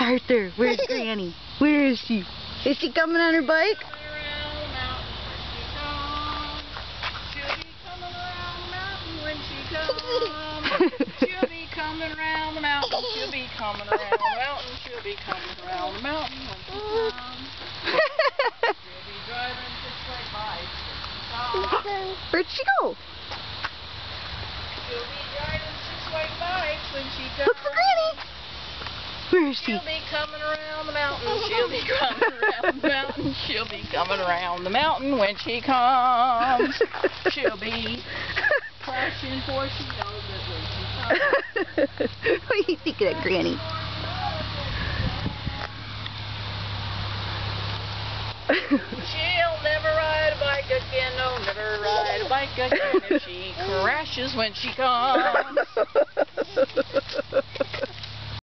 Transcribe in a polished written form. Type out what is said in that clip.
Arthur, where's Granny? Where is she? Is she coming on her bike? She'll be coming around the mountain. She'll be coming around the mountain. She'll be coming around the mountain when she comes. She'll be driving six-way bikes when she comes. Where'd she go? She'll be driving six-way bikes when she comes. Look for Granny. Where is she? She'll be coming around the mountain. She'll be coming around the mountain. She'll be coming around the mountain when she comes. She'll be crashing for she knows it when she comes. What do you think of that, Granny? She'll never ride a bike again. No, never ride a bike again if she crashes when she comes.